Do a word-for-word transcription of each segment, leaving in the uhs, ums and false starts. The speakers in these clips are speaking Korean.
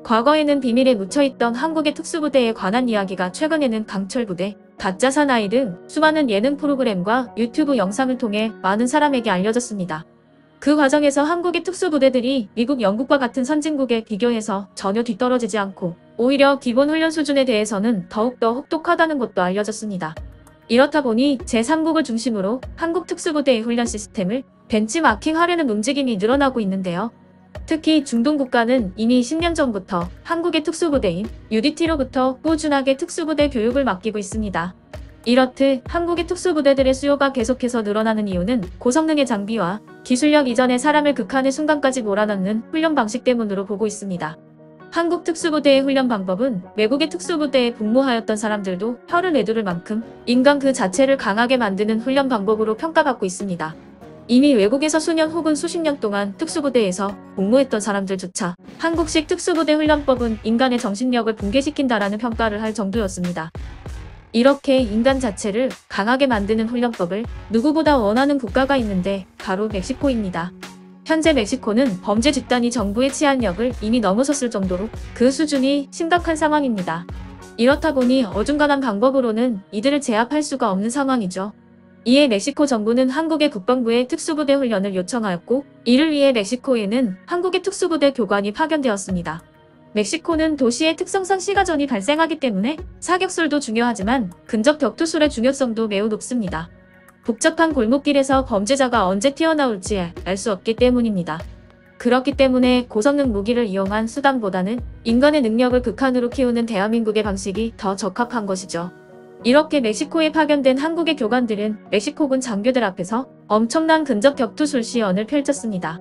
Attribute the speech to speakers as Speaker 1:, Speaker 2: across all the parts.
Speaker 1: 과거에는 비밀에 묻혀있던 한국의 특수부대에 관한 이야기가 최근에는 강철부대, 가짜 사나이 등 수많은 예능 프로그램과 유튜브 영상을 통해 많은 사람에게 알려졌습니다. 그 과정에서 한국의 특수부대들이 미국, 영국과 같은 선진국에 비교해서 전혀 뒤떨어지지 않고 오히려 기본 훈련 수준에 대해서는 더욱더 혹독하다는 것도 알려졌습니다. 이렇다 보니 제삼국을 중심으로 한국 특수부대의 훈련 시스템을 벤치마킹하려는 움직임이 늘어나고 있는데요. 특히 중동 국가는 이미 십 년 전부터 한국의 특수부대인 유디티로부터 꾸준하게 특수부대 교육을 맡기고 있습니다. 이렇듯 한국의 특수부대들의 수요가 계속해서 늘어나는 이유는 고성능의 장비와 기술력 이전에 사람을 극한의 순간까지 몰아넣는 훈련 방식 때문으로 보고 있습니다. 한국 특수부대의 훈련 방법은 외국의 특수부대에 복무하였던 사람들도 혀를 내두를 만큼 인간 그 자체를 강하게 만드는 훈련 방법으로 평가받고 있습니다. 이미 외국에서 수년 혹은 수십 년 동안 특수부대에서 복무했던 사람들조차 한국식 특수부대 훈련법은 인간의 정신력을 붕괴시킨다라는 평가를 할 정도였습니다. 이렇게 인간 자체를 강하게 만드는 훈련법을 누구보다 원하는 국가가 있는데 바로 멕시코입니다. 현재 멕시코는 범죄 집단이 정부의 치안력을 이미 넘어섰을 정도로 그 수준이 심각한 상황입니다. 이렇다 보니 어중간한 방법으로는 이들을 제압할 수가 없는 상황이죠. 이에 멕시코 정부는 한국의 국방부에 특수부대 훈련을 요청하였고 이를 위해 멕시코에는 한국의 특수부대 교관이 파견되었습니다. 멕시코는 도시의 특성상 시가전이 발생하기 때문에 사격술도 중요하지만 근접 격투술의 중요성도 매우 높습니다. 복잡한 골목길에서 범죄자가 언제 튀어나올지 알 수 없기 때문입니다. 그렇기 때문에 고성능 무기를 이용한 수단보다는 인간의 능력을 극한으로 키우는 대한민국의 방식이 더 적합한 것이죠. 이렇게 멕시코에 파견된 한국의 교관들은 멕시코군 장교들 앞에서 엄청난 근접 격투술 시연을 펼쳤습니다.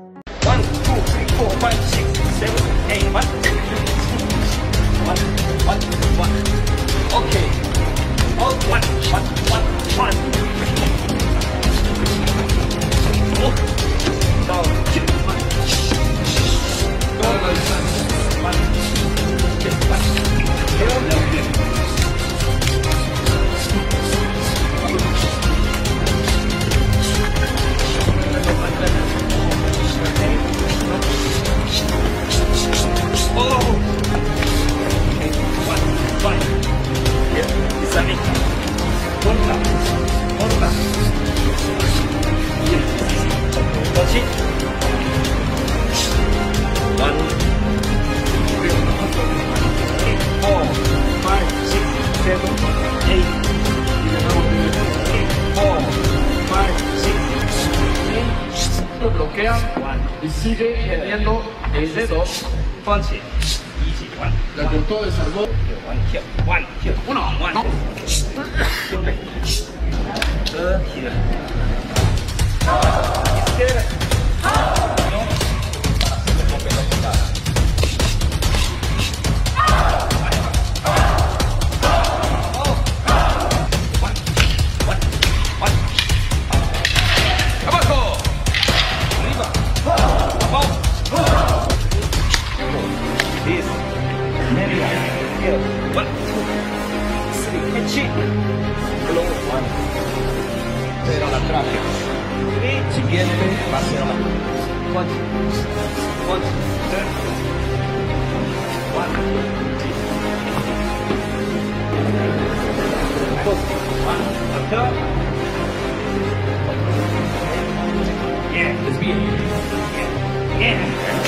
Speaker 2: bloquean y sigue teniendo el dedo punch. La cortó, desarmó. Uno, uno.
Speaker 3: Pero la traje. Siguiente, hacia la punch. Punch. One. One. Acá. Yeah, es bien. Yeah.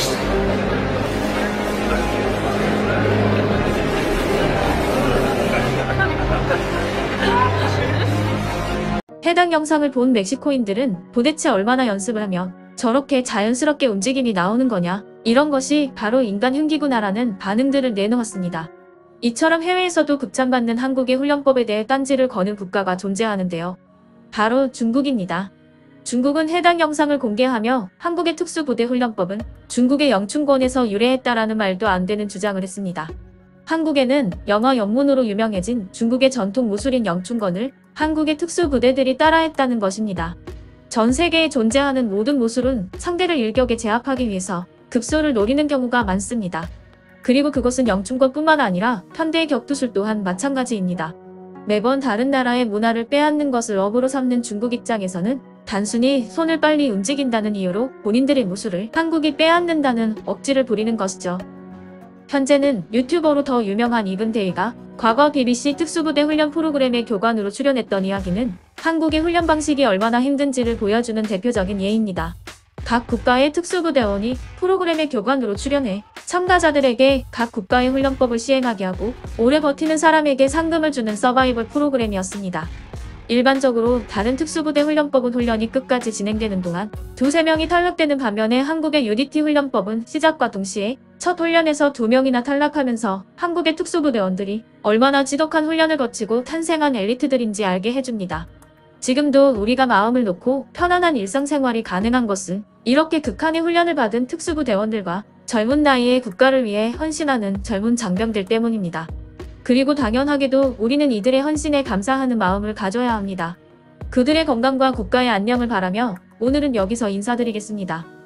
Speaker 1: 해당 영상을 본 멕시코인들은 도대체 얼마나 연습을 하면 저렇게 자연스럽게 움직임이 나오는 거냐, 이런 것이 바로 인간 흉기구나라는 반응들을 내놓았습니다. 이처럼 해외에서도 극찬받는 한국의 훈련법에 대해 딴지를 거는 국가가 존재하는데요. 바로 중국입니다. 중국은 해당 영상을 공개하며 한국의 특수부대 훈련법은 중국의 영춘권에서 유래했다라는 말도 안 되는 주장을 했습니다. 한국에는 영화 영문으로 유명해진 중국의 전통 무술인 영춘권을 한국의 특수부대들이 따라했다는 것입니다. 전 세계에 존재하는 모든 무술은 상대를 일격에 제압하기 위해서 급소를 노리는 경우가 많습니다. 그리고 그것은 영춘권뿐만 아니라 현대의 격투술 또한 마찬가지입니다. 매번 다른 나라의 문화를 빼앗는 것을 업으로 삼는 중국 입장에서는 단순히 손을 빨리 움직인다는 이유로 본인들의 무술을 한국이 빼앗는다는 억지를 부리는 것이죠. 현재는 유튜버로 더 유명한 이근태희가 과거 비비씨 특수부대 훈련 프로그램의 교관으로 출연했던 이야기는 한국의 훈련 방식이 얼마나 힘든지를 보여주는 대표적인 예입니다. 각 국가의 특수부대원이 프로그램의 교관으로 출연해 참가자들에게 각 국가의 훈련법을 시행하게 하고 오래 버티는 사람에게 상금을 주는 서바이벌 프로그램이었습니다. 일반적으로 다른 특수부대 훈련법은 훈련이 끝까지 진행되는 동안 두세 명이 탈락되는 반면에 한국의 유디티 훈련법은 시작과 동시에 첫 훈련에서 두 명이나 탈락하면서 한국의 특수부대원들이 얼마나 지독한 훈련을 거치고 탄생한 엘리트들인지 알게 해줍니다. 지금도 우리가 마음을 놓고 편안한 일상생활이 가능한 것은 이렇게 극한의 훈련을 받은 특수부대원들과 젊은 나이에 국가를 위해 헌신하는 젊은 장병들 때문입니다. 그리고 당연하게도 우리는 이들의 헌신에 감사하는 마음을 가져야 합니다. 그들의 건강과 국가의 안녕을 바라며 오늘은 여기서 인사드리겠습니다.